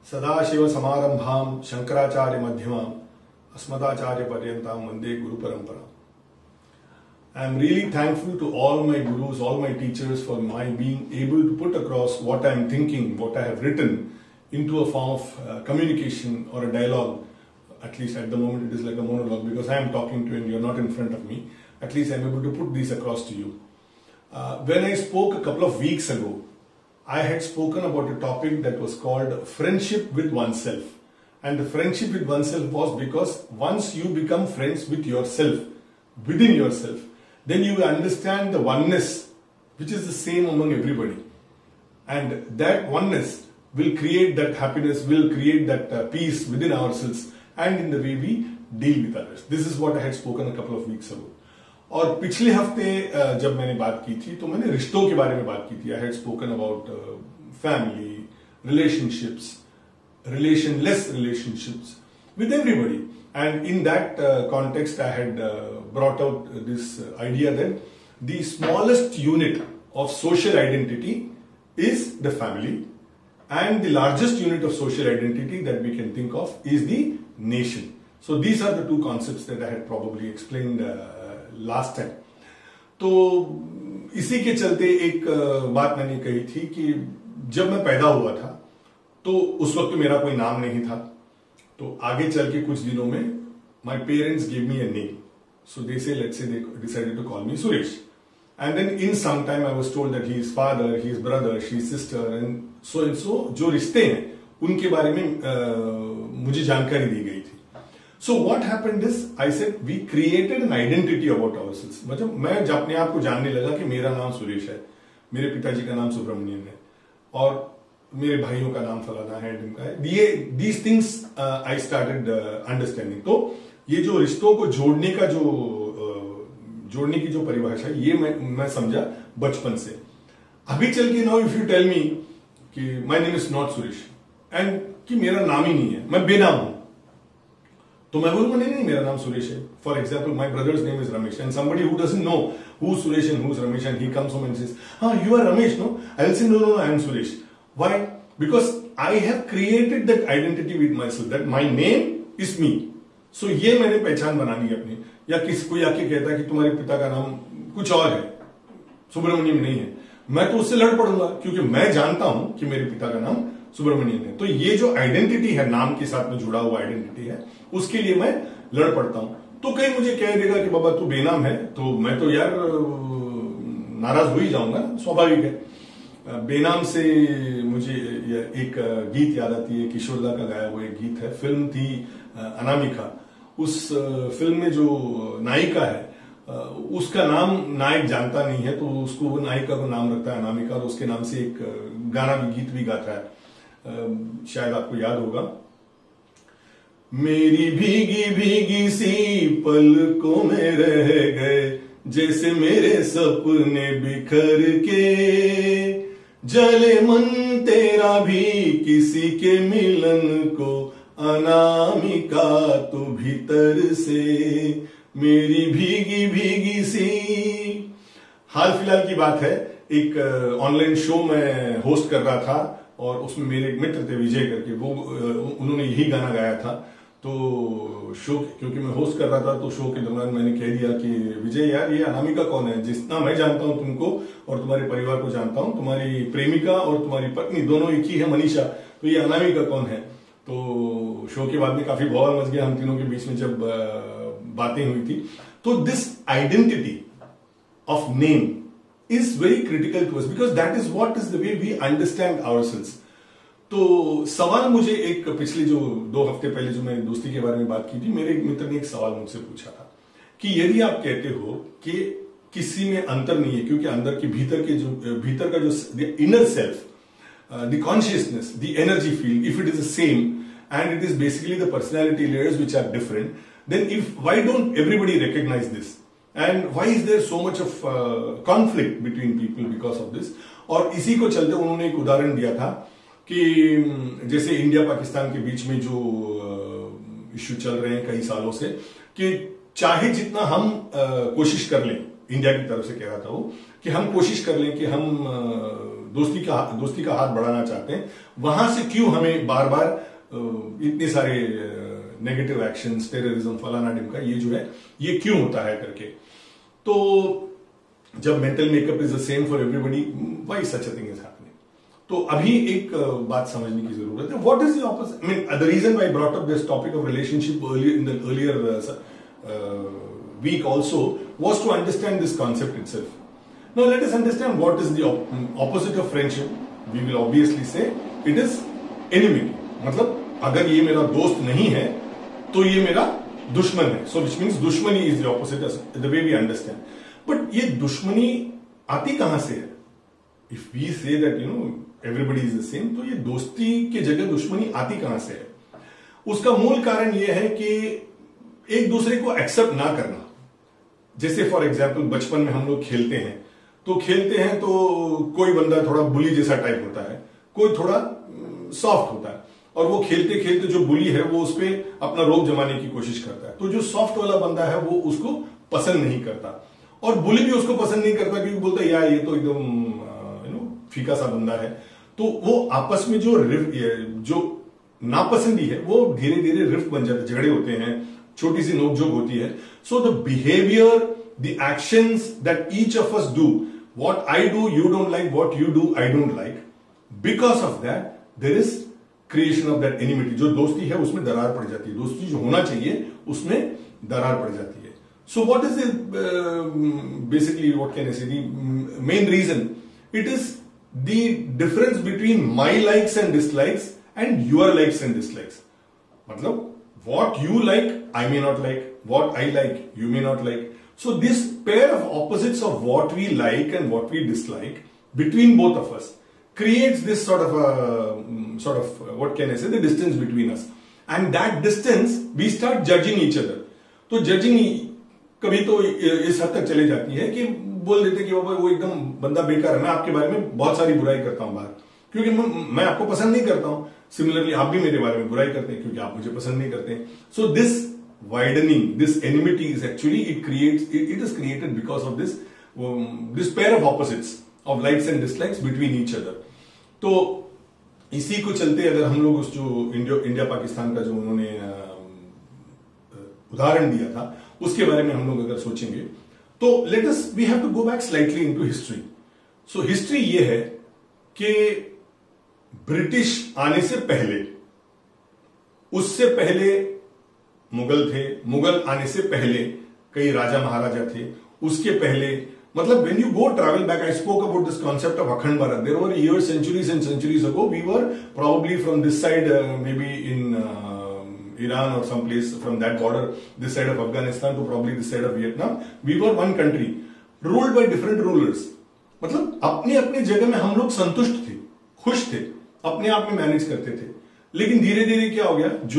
सदाशिव समारंभां शंकराचार्य मध्यमां अस्मदाचार्य पर्यंतां वंदे गुरु परंपरा. I am really thankful to all my gurus, all my teachers for my being able to put across what I am thinking, what I have written into a form of communication or a dialogue. At least at the moment it is like a monologue because I am talking to you and you are not in front of me. At least I am able to put these across to you. When I spoke a couple of weeks ago, I had spoken about a topic that was called friendship with oneself. And the friendship with oneself was because once you become friends with yourself, within yourself, then you understand the oneness which is the same among everybody. And that oneness will create that happiness, will create that peace within ourselves and in the way we deal with others. This is what I had spoken a couple of weeks ago. और पिछले हफ्ते जब मैंने बात की थी तो मैंने रिश्तों के बारे में बात की थी. I had spoken about family, relationships, relationless relationships with everybody. And in that context, I had brought out this idea that the smallest unit of social identity is the family, and the largest unit of social identity that we can think of is the nation. So these are the two concepts that I had probably explained last time. तो इसी के चलते एक बात मैंने कही थी कि जब मैं पैदा हुआ था तो उस वक्त मेरा कोई नाम नहीं था. तो आगे चल के कुछ दिनों में my parents gave me a name. So they decided to call me Suresh. And then in some time I was told that he is father, he is brother, she is sister and so. जो रिश्ते हैं उनके बारे में मुझे जानकारी दी गई थी. So what happened is I said we created an identity about ourselves. मतलब मैं अपने आप को जानने लगा कि मेरा नाम सुरेश है, मेरे पिताजी का नाम सुब्रमण्यन है और मेरे भाइयों का नाम फलाना है, ढिमका है. These things I started understanding. तो ये जो रिश्तों को जोड़ने की जो परिभाषा है ये मैं समझा बचपन से. अभी चल के now if you tell me कि my name is not Suresh and कि मेरा नाम ही नहीं है, मैं बेनाम हूं, तो मैं बोलूंगा नहीं मेरा नाम सुरेश है. For example my brother's name is Ramesh and somebody who doesn't know who Suresh and who is Ramesh and he comes home and says हाँ you are Ramesh, no I will say no I am Suresh. Why? Because I have created that identity with my self that my name is me. So ये मैंने पहचान बना ली अपनी. या किसी कोई आके कहता है कि तुम्हारे पिता का नाम कुछ और है, सुब्रमण्यम नहीं है, मैं तो उससे लड़ पड़ूंगा क्योंकि मैं जानता हूं कि मेरे पिता का नाम सुब्रमण्यम है. तो ये जो आइडेंटिटी है, नाम के साथ में जुड़ा हुआ आइडेंटिटी है, उसके लिए मैं लड़ पड़ता हूं. तो कहीं मुझे कह देगा कि बाबा तू बेनाम है, तो मैं तो यार नाराज हो ही जाऊंगा, स्वाभाविक है. बेनाम से मुझे एक गीत याद आती है, किशोरदा का गाया हुआ एक गीत है. फिल्म थी अनामिका. उस फिल्म में जो नायिका है उसका नाम नायक जानता नहीं है, तो उसको वो नायिका को नाम रखता है अनामिका और उसके नाम से एक गाना भी, गीत भी गाता है. शायद आपको याद होगा. मेरी भीगी भीगी सी पलकों में रह गए जैसे मेरे सपने बिखर के, जले मन तेरा भी किसी के मिलन को, अनामिका तू भीतर से मेरी भीगी भीगी सी. हाल फिलहाल की बात है, एक ऑनलाइन शो में होस्ट कर रहा था और उसमें मेरे एक मित्र थे विजय करके, वो उन्होंने यही गाना गाया था. तो शो क्योंकि मैं होस्ट कर रहा था तो शो के दौरान मैंने कह दिया कि विजय यार ये अनामिका कौन है? जितना मैं जानता हूं तुमको और तुम्हारे परिवार को जानता हूं, तुम्हारी प्रेमिका और तुम्हारी पत्नी दोनों एक ही है, मनीषा, तो ये अनामिका कौन है? तो शो के बाद में काफी बवाल मच गया हम तीनों के बीच में जब बातें हुई थी. तो this identity of name is very critical to us because that is what is the way we understand ourselves. तो सवाल मुझे एक पिछले जो 2 हफ्ते पहले जो मैं दोस्ती के बारे में बात की थी, मेरे एक मित्र ने एक सवाल मुझसे पूछा था कि यदि आप कहते हो कि किसी में अंतर नहीं है, क्योंकि अंदर के भीतर का जो inner self, the consciousness, the energy field, if it is the same and it is basically the personality layers which are different, then why don't everybody recognize this? And why is there so much of conflict between people because of this? और इसी को चलते उन्होंने एक उदाहरण दिया था कि जैसे इंडिया पाकिस्तान के बीच में जो इश्यू चल रहे हैं कई सालों से, कि चाहे जितना हम कोशिश कर लें, इंडिया की तरफ से कह रहा था वो, कि हम कोशिश कर लें कि हम दोस्ती का हाथ बढ़ाना चाहते हैं, वहां से क्यों हमें बार बार इतने सारे नेगेटिव एक्शंस, टेररिज्म, फलाना ढिमका, ये जो है ये क्यों होता है करके। तो जब mental makeup is the same for everybody, why such a thing is happening. तो अभी एक बात समझने की जरूरत है, what is the opposite, I mean the reason why brought up this topic of relationship in the earlier week also was to understand this concept itself. Now let us understand what is the opposite of friendship. We will obviously say it is enmity. मतलब अगर ये मेरा दोस्त नहीं है तो ये मेरा दुश्मन है. So which means दुश्मनी is the opposite the way we understand. But ये दुश्मनी आती कहां से है? If we say that everybody is the same, तो ये दोस्ती के जगह दुश्मनी आती कहां से है? उसका मूल कारण ये है कि एक दूसरे को एक्सेप्ट ना करना. जैसे फॉर एग्जाम्पल बचपन में हम लोग खेलते हैं तो कोई बंदा थोड़ा बुली जैसा टाइप होता है, कोई थोड़ा सॉफ्ट होता है, और वो खेलते खेलते जो बुली है वो उस पर अपना रोब जमाने की कोशिश करता है. तो जो सॉफ्ट वाला बंदा है वो उसको पसंद नहीं करता, और बुली भी उसको पसंद नहीं करता, क्योंकि बोलता है यार ये तो एकदम फीका सा बंदा है. तो वो आपस में जो नापसंदी है वो धीरे धीरे रिफ्ट बन जाते, झगड़े होते हैं, छोटी सी नोकझोंक होती है. So the behaviour, the actions that each of us do, what I do you don't like, what you do I don't like, because of that there is creation of that enmity. जो दोस्ती है उसमें दरार पड़ जाती है, दोस्ती जो होना चाहिए उसमें दरार पड़ जाती है. So what is basically what can I say the main reason? It is the difference between my likes and dislikes and your likes and dislikes. मतलब what you like, I may not like. What I like, you may not like. So this pair of opposites of what we like and what we dislike between both of us creates this sort of what can I say, the distance between us. And that distance, we start judging each other. तो judging कभी तो इस हद तक चले जाती है कि बोल देते कि बाबा वो एकदम बंदा बेकार है, मैं आपके बारे में बहुत सारी बुराई करता हूं बाहर, क्योंकि मैं आपको पसंद नहीं करता हूं. सिमिलरली आप भी मेरे बारे में बुराई करते हैं क्योंकि आप मुझे पसंद नहीं करते हैं. So this widening, this enmity is actually it is created because of this pair of opposites of likes and dislikes between each other. तो इसी को चलते अगर हम लोग उस जो इंडिया पाकिस्तान का जो उन्होंने उदाहरण दिया था उसके बारे में हम लोग अगर सोचेंगे तो we have to go back slightly into history. So history ये है कि ब्रिटिश आने से पहले, उससे पहले मुगल थे, मुगल आने से पहले कई राजा महाराजा थे, उसके पहले मतलब when you go travel back, I spoke about this concept of Akhand Bharat. There were years, centuries and centuries ago, we were probably from this side, maybe in Iran or someplace from that border, this side of Afghanistan to probably this side of Vietnam. We were one country, ruled by different rulers. मतलब अपने अपने जगह में हम लोग संतुष्ट थे, खुश थे, अपने आप में मैनेज करते थे. लेकिन धीरे धीरे क्या हो गया, जो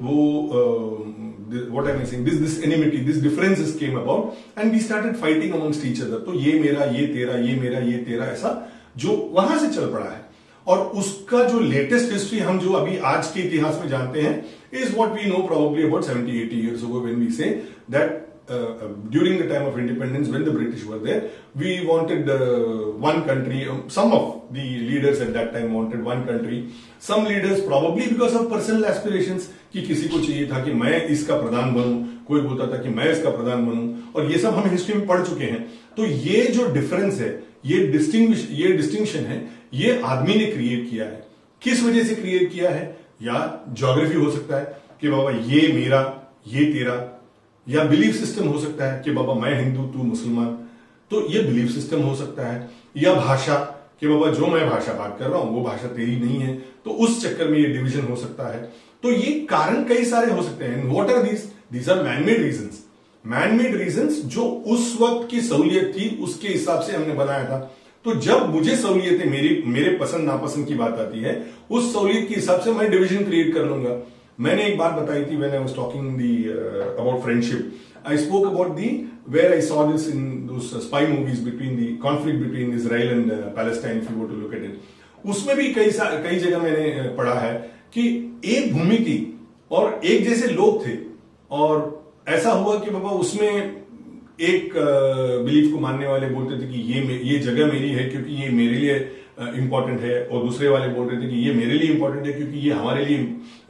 वो what am I saying, this enmity, this differences came about and we started fighting amongst each other. तो ये मेरा, ये तेरा, ये मेरा, ये तेरा, ऐसा जो वहां से चल पड़ा है. और उसका जो लेटेस्ट हिस्ट्री हम जो अभी आज के इतिहास में जानते हैं is what we know probably about 70-80 years ago when we say that during the time of independence, when the British were there, we wanted one country. Some of the leaders at that time wanted one country. Some leaders probably because of personal aspirations, कि किसी को चाहिए था कि मैं इसका प्रधान बनूं, कोई बोलता था कि मैं इसका प्रधान बनूं, और ये सब हम हिस्ट्री में पढ़ चुके हैं. तो ये जो डिफरेंस है, ये डिस्टिंक्शन है, ये आदमी ने क्रिएट किया है. किस वजह से क्रिएट किया है? या ज्योग्राफी हो सकता है कि बाबा ये मेरा, ये तेरा, या बिलीफ सिस्टम हो सकता है कि बाबा मैं हिंदू तू मुसलमान, तो ये बिलीफ सिस्टम हो सकता है. या भाषा कि बाबा जो मैं भाषा बात कर रहा हूं वो भाषा तेरी नहीं है, तो उस चक्कर में ये डिवीजन हो सकता है. तो ये कारण कई सारे हो सकते हैं. What are these are manmade reasons. Manmade reasons जो उस वक्त की सहूलियत थी उसके हिसाब से हमने बनाया था. तो जब मुझे सहूलियत है, मेरे पसंद नापसंद की बात आती है, उस सहूलियत के हिसाब से मैं डिवीजन क्रिएट कर लूंगा. मैंने एक बात बताई थी when I was talking about friendship. I spoke about where I saw this in those spy movies between the conflict between Israel and Palestine, if you were to look at it. उसमें भी कई जगह मैंने पढ़ा है कि एक भूमि थी और एक जैसे लोग थे, और ऐसा हुआ कि बाबा उसमें एक बिलीफ को मानने वाले बोलते थे कि ये जगह मेरी है क्योंकि ये मेरे लिए इंपॉर्टेंट है, और दूसरे वाले बोल रहे थे कि ये मेरे लिए इंपॉर्टेंट है क्योंकि ये हमारे लिए,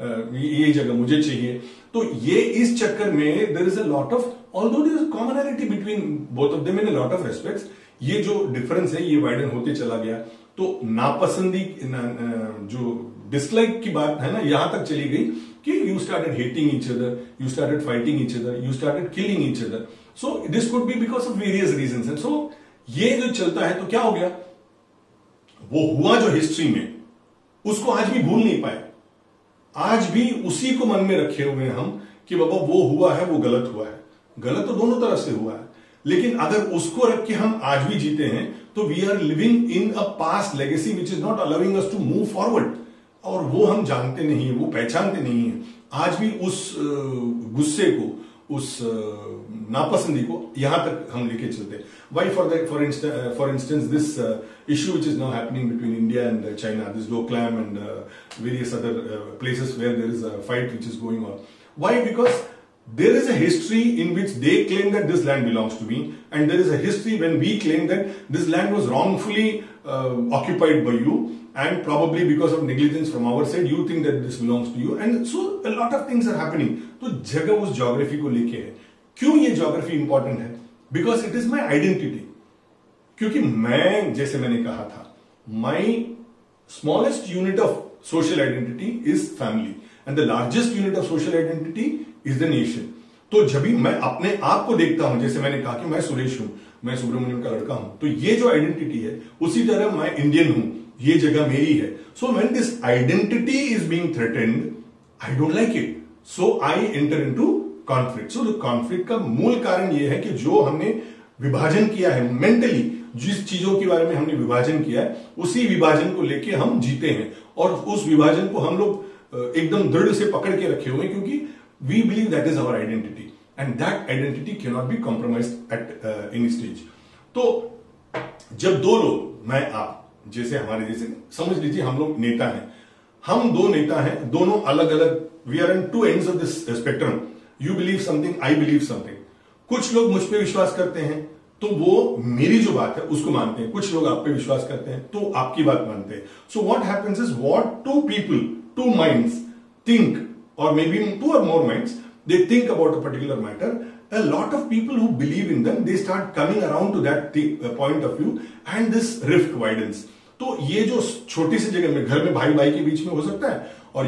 ये जगह मुझे चाहिए। तो ये इस चक्कर में there is a lot of, although there is commonality between both of them in a lot of respects, ये जो डिफरेंस है ये वाइडन होते चला गया। तो नापसंदी, जो डिसलाइक की बात है ना, यहां तक चली गई कि you started hating each other, you started fighting each other, you started killing each other. So this could be because of various reasons. And so ये जो चलता है, तो क्या हो गया, वो हुआ जो हिस्ट्री में, उसको आज भी भूल नहीं पाए। आज भी उसी को मन में रखे हुए हैं हम कि बाबा वो हुआ है, वो गलत हुआ है। गलत तो दोनों तरफ से हुआ है, लेकिन अगर उसको रख के हम आज भी जीते हैं तो we are living in a past legacy which is not allowing us to move forward. और वो हम जानते नहीं है, वो पहचानते नहीं है। आज भी उस गुस्से को, उस नापसंदी को यहां तक हम लेके चलते हैं। Why for instance this issue which is now happening between India and China, this Doklam and various other places where there is a fight which is going on. Why? Because there is a history in which they claim that this land belongs to me, and there is a history when we claim that this land was wrongfully occupied by you, and probably because of negligence from our side you think that this belongs to you, and so a lot of things are happening. तो जगह उस geography को लेके है। क्यों ये geography important है? Because it is my identity. क्योंकि मैं, जैसे मैंने कहा था, my smallest unit of social identity is family, and the largest unit of social identity is the nation. तो जब भी मैं अपने आप को देखता हूं, जैसे मैंने कहा कि मैं सुरेश हूं, मैं सुब्रमण्यम का लड़का हूं, तो ये जो आइडेंटिटी है, उसी तरह मैं इंडियन हूं, ये जगह मेरी है। So when this identity is being threatened, I don't like it, so I enter into conflict. So conflict का मूल कारण यह है कि जो हमने विभाजन किया है मेंटली, जिस चीजों के बारे में हमने विभाजन किया है, उसी विभाजन को लेके हम जीते हैं, और उस विभाजन को हम लोग एकदम दृढ़ से पकड़ के रखे हुए हैं, क्योंकि we believe that is our identity, and that identity cannot be compromised at any stage. तो जब दो लोग, मैं आप, जैसे हमारे जैसे, समझ लीजिए हम लोग नेता हैं, हम दो नेता हैं, दोनों अलग अलग, we are on two ends of this spectrum. You believe something, I believe something. कुछ लोग मुझ पे विश्वास करते हैं तो वो मेरी जो बात है उसको मानते हैं, कुछ लोग आप पे विश्वास करते हैं तो आपकी बात मानते हैं। So what happens is, what two people, two minds think, or maybe two or more minds, they think about a particular matter. A lot of people who believe in them, they start coming around to that point of view, and this rift widens. तो ये जो छोटी सी जगह में, घर में भाई भाई के बीच में हो सकता है, और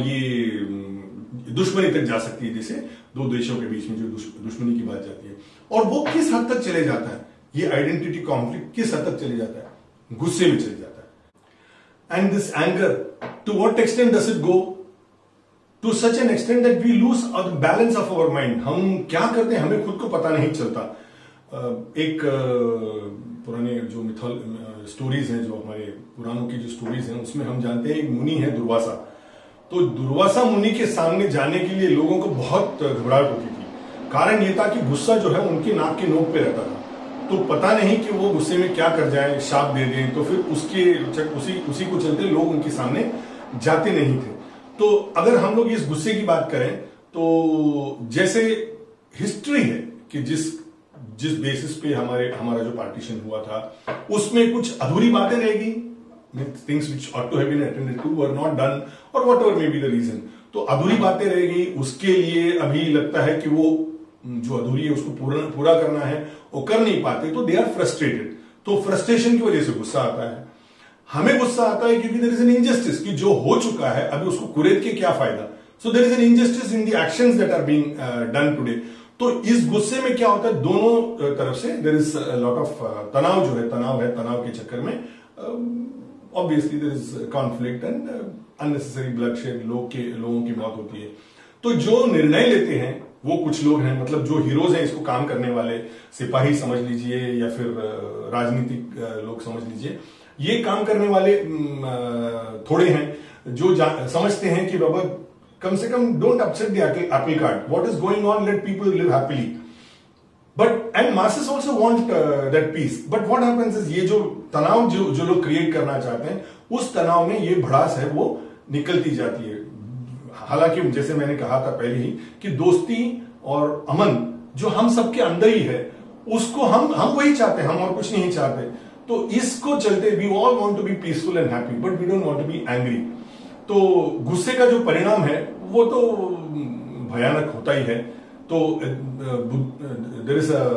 ये दुश्मनी तक जा सकती है, जैसे दो देशों के बीच में जो दुश्मनी की बात जाती है। और वो किस हद तक चले जाता है, ये आइडेंटिटी कॉन्फ्लिक्ट किस हद तक चले जाता है? गुस्से में चले जाता है। And this anger, to what extent does it go? To such an extent that we lose the balance of our mind. हम क्या करते हैं हमें खुद को पता नहीं चलता। एक पुराने जो स्टोरीज हैं, जो हमारे पुराणों की जो स्टोरीज हैं, उसमें हम जानते हैं एक मुनि है दुर्वासा। तो दुर्वासा मुनि के सामने जाने के लिए लोगों को बहुत घबराहट होती थी। कारण ये था कि गुस्सा जो है उनके नाक के नोक पे रहता था, तो पता नहीं कि वो गुस्से में क्या कर जाए, शाप दे दें, तो फिर उसी को चलते लोग उनके सामने जाते नहीं थे। तो अगर हम लोग इस गुस्से की बात करें, तो जैसे हिस्ट्री है कि जिस बेसिस पे हमारा जो पार्टीशन हुआ था, उसमें कुछ अधूरी बातें रहेगी, things which ought to have been attended to were not done, और whatever may be the reason. तो अधूरी बातें रहेगी, उसके लिए अभी लगता है कि वो जो अधूरी है उसको पूरा करना है, वो कर नहीं पाते, तो दे आर फ्रस्ट्रेटेड। तो फ्रस्ट्रेशन की वजह से गुस्सा आता है। हमें गुस्सा आता है क्योंकि देयर इज एन इनजस्टिस, कि जो हो चुका है अभी उसको कुरेद के क्या फायदा। So there is an injustice in the actions that are being done today. तो इस गुस्से में क्या होता है, दोनों तरफ से देयर इज लॉट ऑफ तनाव, जो है तनाव के चक्कर में obviously there is conflict and unnecessary bloodshed, लोगों की मौत होती है। तो जो निर्णय लेते हैं वो कुछ लोग हैं, मतलब जो हीरोज हैं, इसको काम करने वाले सिपाही समझ लीजिए, या फिर राजनीतिक लोग समझ लीजिए, ये काम करने वाले थोड़े हैं जो समझते हैं कि बाबा कम से कम don't upset the apple cart, what is going on, let people live happily, but and masses also want that peace. But what happens is, ये जो तनाव जो लोग क्रिएट करना चाहते हैं, उस तनाव में ये भड़ास है वो निकलती जाती है। हालांकि जैसे मैंने कहा था पहले ही कि दोस्ती और अमन जो हम सबके अंदर ही है, उसको हम वही चाहते हैं, हम और कुछ नहीं चाहते। तो इसको चलते we all want to be peaceful and happy but we don't want to be angry. तो गुस्से का जो परिणाम है वो तो भयानक होता ही है। तो there is a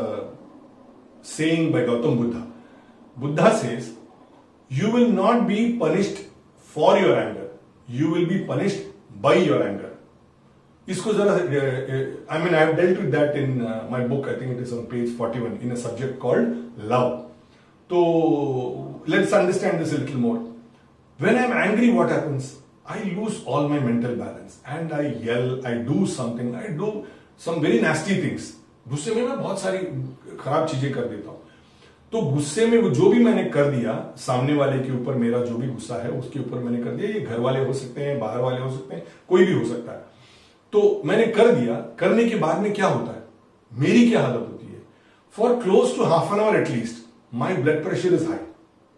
saying by Gautam Buddha, Buddha says you will not be punished for your anger, you will be punished by your anger. इसको जरा I mean I have dealt with that in my book, I think it is on page 41 in a subject called love. तो let's understand this a little more. When I am angry what happens, I lose all my mental balance and I yell, I do something, I do some very nasty things. गुस्से में मैं बहुत सारी खराब चीजें कर देता हूं। तो गुस्से में वो जो भी मैंने कर दिया, सामने वाले के ऊपर मेरा जो भी गुस्सा है उसके ऊपर मैंने कर दिया, ये घर वाले हो सकते हैं, बाहर वाले हो सकते हैं, कोई भी हो सकता है। तो मैंने कर दिया, करने के बाद में क्या होता है, मेरी क्या हालत होती है? For close to half an hour at least my blood pressure is high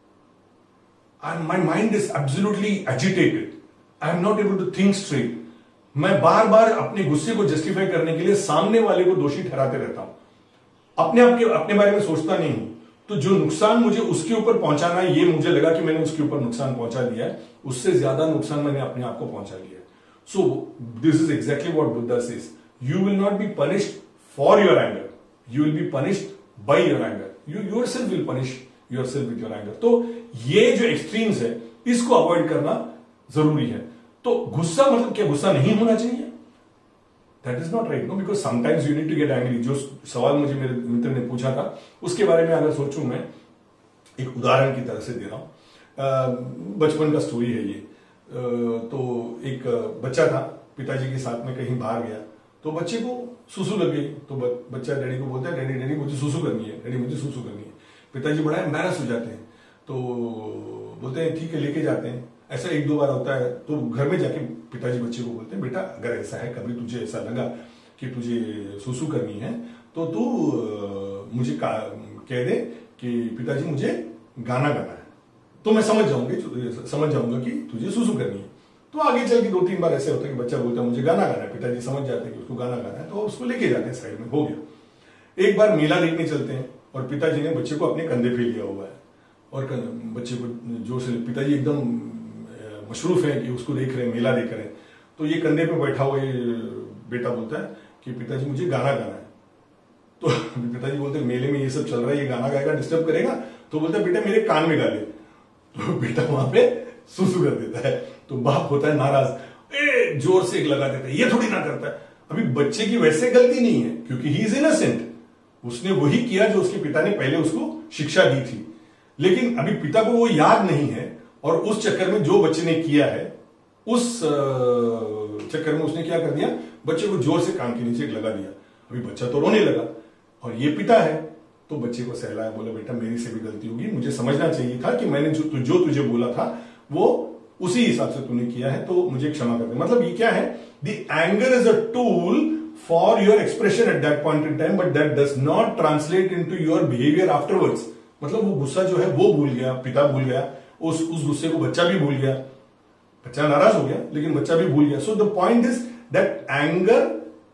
and my mind is absolutely agitated. I am not able to think straight. मैं बार बार अपने गुस्से को जस्टिफाई करने के लिए सामने वाले को दोषी ठहराते रहता हूं, अपने बारे में सोचता नहीं हूं। तो जो नुकसान मुझे उसके ऊपर पहुंचाना है, ये मुझे लगा कि मैंने उसके ऊपर नुकसान पहुंचा दिया है, उससे ज्यादा नुकसान मैंने अपने आप को पहुंचा लिया है। So this is exactly what Buddha says, you will not be punished for your anger, you will be punished by your anger, you yourself will punish yourself with your anger. तो ये जो एक्सट्रीम्स है इसको अवॉइड करना जरूरी है। तो गुस्सा मतलब क्या गुस्सा नहीं होना चाहिए? That is not right, no, because sometimes you need to get angry. जो सवाल मुझे मेरे मित्र ने पूछा था उसके बारे में अगर सोचूं, मैं एक उदाहरण की तरह से दे रहा हूं, बचपन का स्टोरी है ये। तो एक बच्चा था, पिताजी के साथ में कहीं बाहर गया, तो बच्चे को सुसु लग गई। तो बच्चा डैडी को बोलता है, डैडी मुझे सुसु करनी है, डैडी मुझे सुसु करनी है। पिताजी बड़ा एम्बैरस हो जाते हैं, तो बोलते हैं ठीक है लेके जाते हैं। ऐसा एक दो बार होता है, तो घर में जाके पिताजी बच्चे को बोलते हैं, बेटा अगर ऐसा है, कभी तुझे ऐसा लगा कि तुझे सुसु करनी है तो तू मुझे कह दे कि पिताजी मुझे गाना गाना है, तो मैं समझ जाऊंगा कि तुझे सुसु करनी है। तो आगे चल के 2-3 बार ऐसे होता है कि बच्चा बोलता है मुझे गाना गाना है, पिताजी समझ जाते हैं कि उसको गाना गाना है, तो उसको लेके जाते हैं साइड में, हो गया। एक बार मेला देखने चलते हैं और पिताजी ने बच्चे को अपने कंधे पे लिया हुआ है और बच्चे को जोर से, पिताजी एकदम मशरूफ है कि उसको देख रहे हैं, मेला देख रहे हैं। तो ये कंधे पे बैठा हुआ ये बेटा बोलता है कि पिताजी मुझे गाना गाना है। तो पिताजी बोलते हैं मेले में ये सब चल रहा है, ये गाना गाएगा, डिस्टर्ब करेगा। तो बोलता है बेटा मेरे कान में गा ले। तो बेटा वहां पे सुसु कर देता है। तो बाप होता है नाराज, जोर से लगा देता है, ये थोड़ी ना करता है। अभी बच्चे की वैसे गलती नहीं है क्योंकि ही इज इनोसेंट, उसने वही किया जो उसके पिता ने पहले उसको शिक्षा दी थी। लेकिन अभी पिता को वो याद नहीं है और उस चक्कर में जो बच्चे ने किया है, उस चक्कर में उसने क्या कर दिया, बच्चे को जोर से कान के नीचे लगा दिया। अभी बच्चा तो रोने लगा और ये पिता है, तो बच्चे को सहलाया, बोला बेटा मेरी से भी गलती होगी, मुझे समझना चाहिए था कि मैंने जो तुझे बोला था वो उसी हिसाब से तूने किया है, तो मुझे क्षमा कर दे। मतलब ये क्या है, the anger is a tool for your expression at that point in time, but that does not translate into your behaviour afterwards. मतलब वो गुस्सा जो है वो भूल गया, पिता भूल गया, उस गुस्से को बच्चा भी भूल गया, बच्चा नाराज हो गया लेकिन बच्चा भी भूल गया। So the point is that anger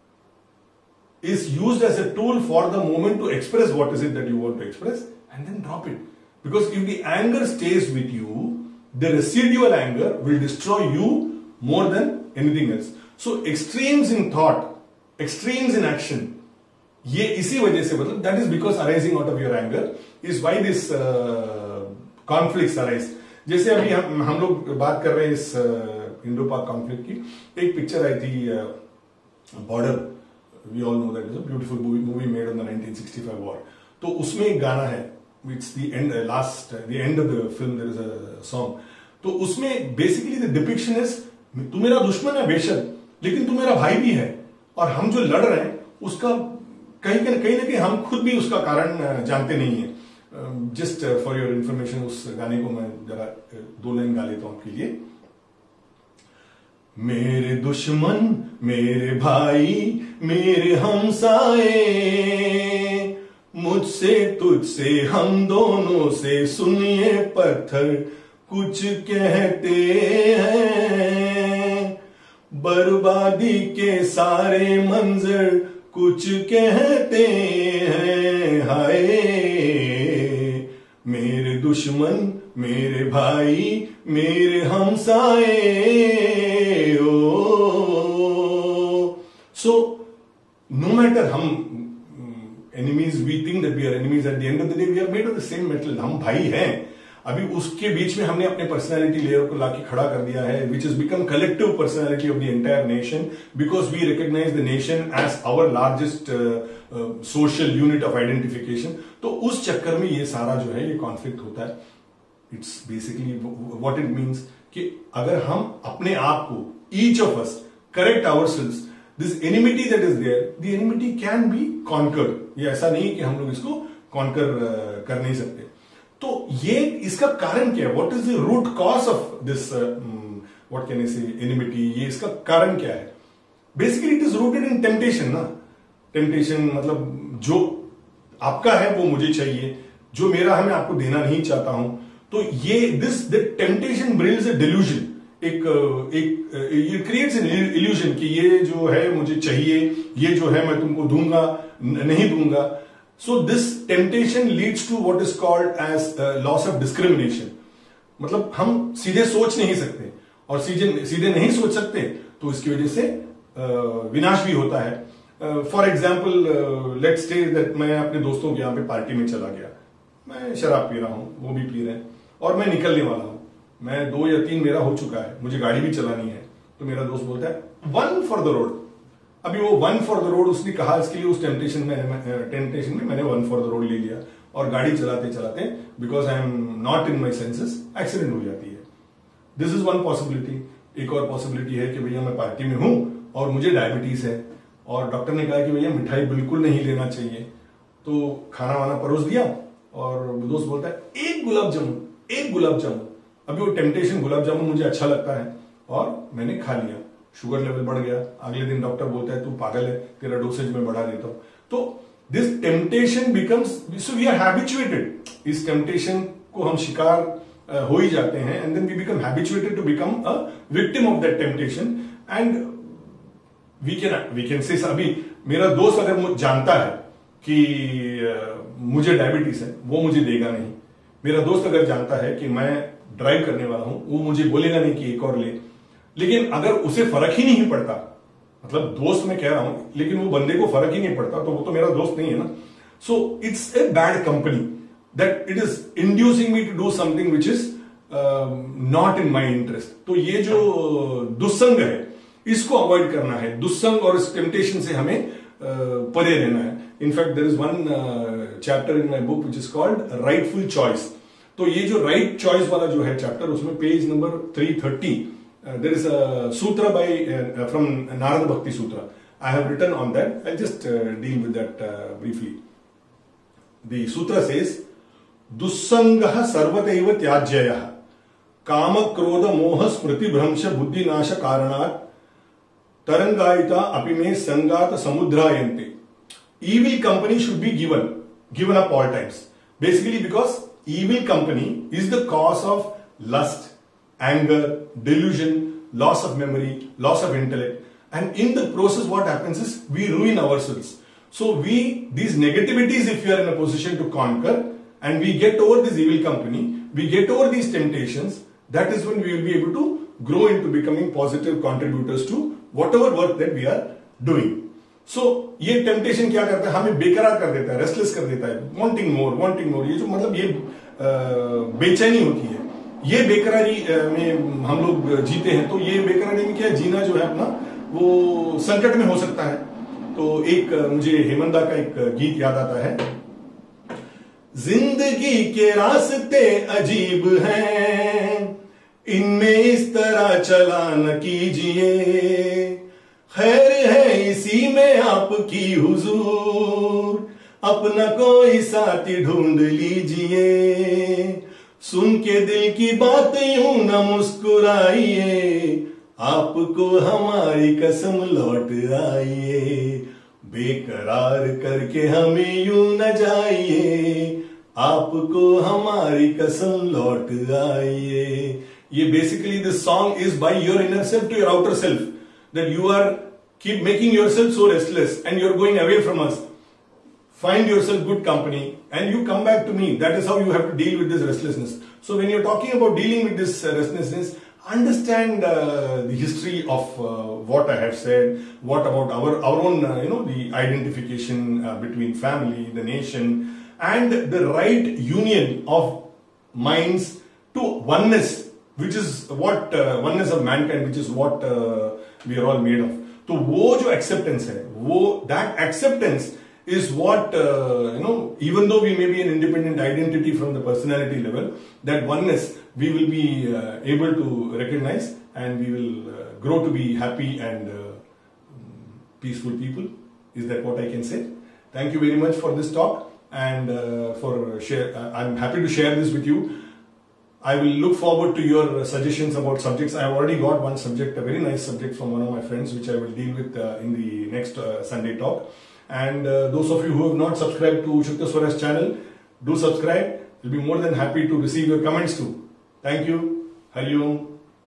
is used as a tool for the moment to express what is it that you want to express and then drop it. Because if the anger stays with you, the residual anger will destroy you more than anything else. So extremes in thought, extremes in action, ये इसी वजह से, मतलब that is because arising out of your anger is why this conflicts arise. जैसे अभी हम लोग बात कर रहे हैं इस इंडो पाक कॉन्फ्लिक्ट की, एक पिक्चर आई थी Border, we all know that is a beautiful movie made on the 1965 war. तो उसमें एक गाना है, it's the end, the end of the film there is a song. तो उसमें basically the depiction is, तू मेरा दुश्मन है बेशक, लेकिन तू मेरा भाई भी है, और हम जो लड़ रहे हैं उसका कहीं ना कहीं हम खुद भी उसका कारण जानते नहीं है। जस्ट फॉर योर इंफॉर्मेशन उस गाने को मैं जरा 2 लाइन गा लेता हूं आपके लिए। मेरे दुश्मन मेरे भाई मेरे हमसाए, मुझसे तुझसे हम दोनों से सुनिए पत्थर कुछ कहते हैं, बर्बादी के सारे मंजर कुछ कहते हैं, हाय मेरे दुश्मन मेरे भाई मेरे हमसाए ओ। सो नो मैटर हम enemies, we think that we are enemies, at the end of the day we are made of the same metal, हम भाई हैं। अभी उसके बीच में हमने अपने पर्सनालिटी लेयर को लाके खड़ा कर दिया है, which has become collective personality of the entire nation because we recognize the nation as our largest social unit of identification। तो उस चक्कर में ये सारा जो है ये कॉन्फ्लिक्ट होता है। It's basically what it means कि अगर हम अपने आप को each of us correct ourselves, this enmity that is there, the enmity can be conquered। ये ऐसा नहीं कि हम लोग इसको कॉन्कर कर नहीं सकते। तो ये इसका कारण क्या है? What is the root cause of this what can I say enmity? ये इसका कारण क्या है? Basically it is rooted in temptation ना। टेम्पटेशन मतलब जो आपका है वो मुझे चाहिए, जो मेरा है मैं आपको देना नहीं चाहता हूं। तो ये this the temptation brings a delusion, एक क्रिएट्स एन इल्यूजन कि ये जो है मुझे चाहिए, ये जो है मैं तुमको दूंगा नहीं दूंगा। So this temptation leads to what is called as loss of discrimination. मतलब हम सीधे सोच नहीं सकते, और सीधे नहीं सोच सकते तो इसकी वजह से विनाश भी होता है। For example let's say that मैं अपने दोस्तों के यहाँ पे पार्टी में चला गया, मैं शराब पी रहा हूं, वो भी पी रहे हैं, और मैं निकलने वाला हूं, मैं 2 या 3 मेरा हो चुका है, मुझे गाड़ी भी चलानी है। तो मेरा दोस्त बोलता है 1 फॉर द रोड। अभी वो 1 फॉर द रोड उसने कहा, इसके लिए उस टेम्पटेशन में मैंने 1 फॉर द रोड ले लिया, और गाड़ी चलाते चलाते because I am not in my senses accident हो जाती है। This is one possibility. एक और पॉसिबिलिटी है कि भैया मैं पार्टी में हूं और मुझे डायबिटीज है, और डॉक्टर ने कहा कि भैया मिठाई बिल्कुल नहीं लेना चाहिए। तो खाना वाना परोस दिया, और दोस्त बोलता है 1 गुलाब जामुन। अभी वो टेम्पटेशन, गुलाब जामुन मुझे अच्छा लगता है और मैंने खा लिया, शुगर लेवल बढ़ गया। अगले दिन डॉक्टर बोलता है तू पागल है, तेरा डोसेज में बढ़ा देता हूं। तो this temptation becomes, so we are habituated, इस टेम्पटेशन को हम शिकार हो ही जाते हैं, and then we become habituated to become a victim of that temptation. And we can say, अभी मेरा दोस्त अगर जानता है कि मुझे डायबिटीज है, वो मुझे देगा नहीं। मेरा दोस्त अगर जानता है कि मैं ड्राइव करने वाला हूं, वो मुझे बोलेगा नहीं कि एक और ले। लेकिन अगर उसे फर्क ही नहीं पड़ता, मतलब दोस्त मैं कह रहा हूं, लेकिन वो बंदे को फर्क ही नहीं पड़ता, तो वो तो मेरा दोस्त नहीं है ना। So it's a bad company that it is inducing me to do something which is not in my interest. तो ये जो दुस्संग है, इसको अवॉइड करना है। दुस्संग और इस टेम्पटेशन से हमें परे रहना है। In fact there is one chapter in my book which is called rightful choice. तो ये जो राइट चॉइस वाला जो है चैप्टर, उसमें page number 330 there is a sutra by from Narada Bhakti Sutra. I have written on that. I'll just deal with that briefly. The sutra says, दुस्संगः सर्वतैव त्याज्ययः काम क्रोध मोह स्मृति भ्रंश बुद्धि नाश कारणात् तरंगायिता अपि मे संगात समुद्रायन्ते। Evil company should be given up all times. Basically because evil company is the cause of lust, anger, delusion, loss of memory, loss of intellect, and in the process what happens is we ruin ourselves. So these negativities, if we are in a position to conquer and we get over this evil company, we get over these temptations, that is when we will be able to grow into becoming positive contributors to whatever work that we are doing. So ये temptation क्या करता है, हमें बेकरार कर देता है, restless कर देता है, wanting more। ये जो मतलब ये बेचैनी होती है, ये बेकरारी में हम लोग जीते हैं। तो ये बेकरारी में क्या जीना जो है अपना, वो संकट में हो सकता है। तो एक मुझे हेमंदा का एक गीत याद आता है, जिंदगी के रास्ते अजीब हैं, इनमें इस तरह चला न कीजिए, खैर है इसी में आपकी हुजूर, अपना कोई साथी ढूंढ लीजिए, सुन के दिल की बात यूं न मुस्कुराइए, आपको हमारी कसम लौट आइए, बेकरार करके हमें यूं न जाइए, आपको हमारी कसम लौट आइए। ये basically this song is by your inner self to your outer self, that you are keep making yourself so restless and you're going away from us. find yourself good company, and you come back to me. That is how you have to deal with this restlessness. So when you're talking about dealing with this restlessness, understand the history of what I have said, what about our own, the identification between family, the nation, and the right union of minds to oneness, which is what oneness of mankind, which is what we are all made of. तो वो जो acceptance है, वो that acceptance is what even though we may be an independent identity from the personality level, that oneness we will be able to recognize, and we will grow to be happy and peaceful people. Is that what I can say? Thank you very much for this talk, and I'm happy to share this with you. I will look forward to your suggestions about subjects. I have already got one subject, a very nice subject from one of my friends, which I will deal with in the next Sunday talk. And those of you who have not subscribed to Shukta Swaraj channel, do subscribe. We'll be more than happy to receive your comments too. Thank you. Hari Om.